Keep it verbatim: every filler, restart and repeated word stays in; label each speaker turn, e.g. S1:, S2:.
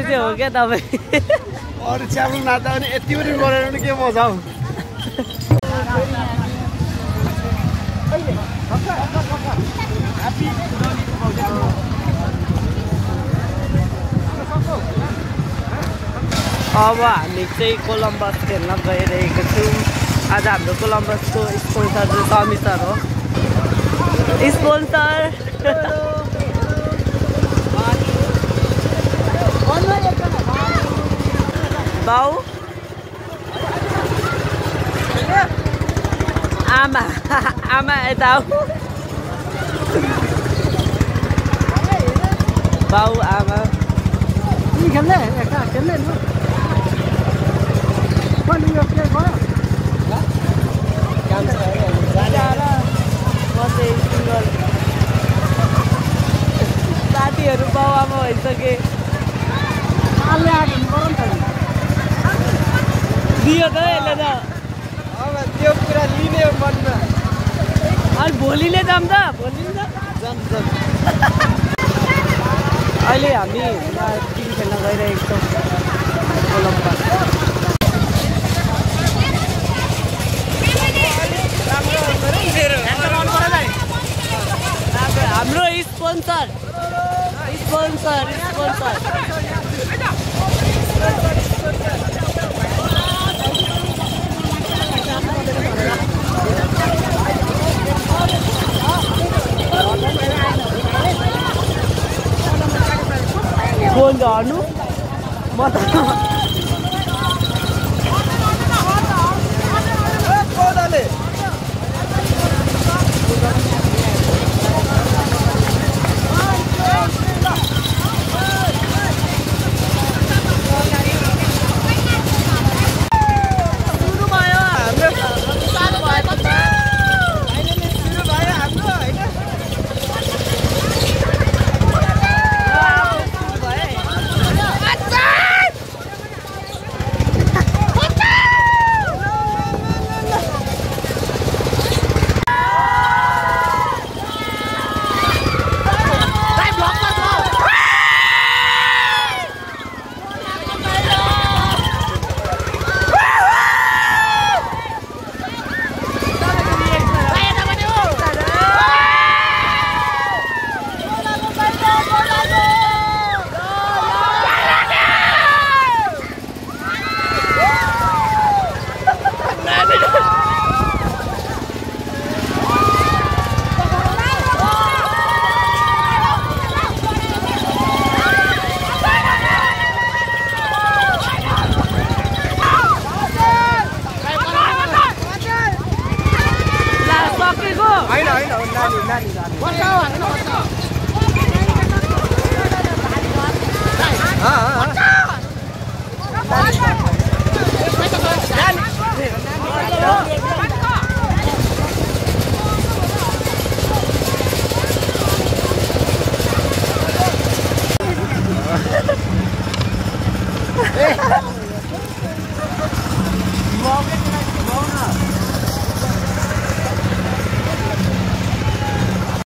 S1: चाहिँ हो क्या तपाईँ
S2: अरू च्याब्लु नाच्दा पनि यति पनि गरेर पनि के मजा हौ
S1: अब हामी चाहिँ कोलम्बस खेल्न गइरहेको छौँ आज हाम्रो कोलम्बसको स्पोन्सर चाहिँ समी सर हो स्पोन्सर बाउ आमा आमा यता बाउ आमा
S2: खेल्ने खेल्ने
S1: साथीहरू बाउ आमा भइसके दियो त यसले त
S2: अब त्यो कुरा लिने मनमा
S1: अनि भोलि नै जाऊँ त भोलि नै
S2: जाम जाम
S1: अहिले हामी टिम खेल्न गइरहेको छौँ कोलम्बस हाम्रो स्पोन्सर स्पोन्सर स्पोन्सर फोन झर्नु म त